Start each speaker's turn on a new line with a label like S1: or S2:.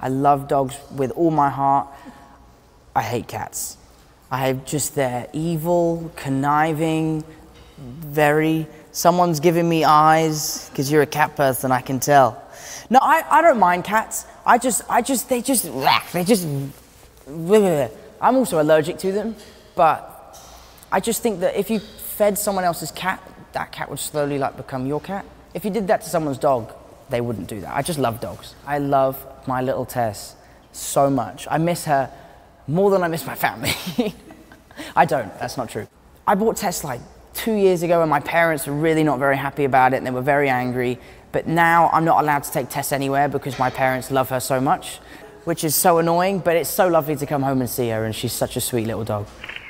S1: I love dogs with all my heart. I hate cats. They're evil, conniving, someone's giving me eyes, because you're a cat person, I can tell. No, I don't mind cats. I'm also allergic to them, but I just think that if you fed someone else's cat, that cat would slowly like become your cat. If you did that to someone's dog, they wouldn't do that. I just love dogs. I love my little Tess so much. I miss her more than I miss my family. I don't, that's not true. I bought Tess like 2 years ago and my parents were really not very happy about it and they were very angry. But now I'm not allowed to take Tess anywhere because my parents love her so much, which is so annoying, but it's so lovely to come home and see her and she's such a sweet little dog.